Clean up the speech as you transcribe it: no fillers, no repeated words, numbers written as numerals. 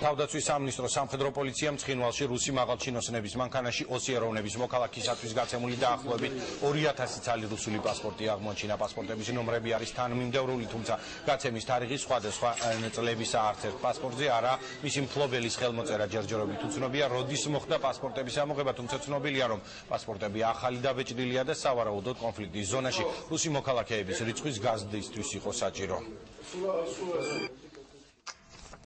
თავდაცვის სამინისტრო სამხედრო პოლიციამ ცხინვალში რუსი მაღალჩინოსნების მანქანაში 20 ეროვნების მოქალაქისათვის გაცემული დაახლოებით 2000 ცალი რუსული პასპორტი აღმოაჩინა. პასპორტების ნომრები არის თანმიმდევრული, თუმცა გაცემის თარიღი სხვადასხვა წლებისა არც ერთ პასპორტზე არა. მისი მფლობელის ხელმოწერა ჯერჯერობით უცნობია, როდის მოხდა პასპორტების ამოღება, თუმცა ცნობილია, რომ პასპორტები ახალი დაბეჭდილია და სავარაუდოდ კონფლიქტის ზონაში რუსი მოქალაქეების რიცხვის გაზრდისთვის იყო საჭირო.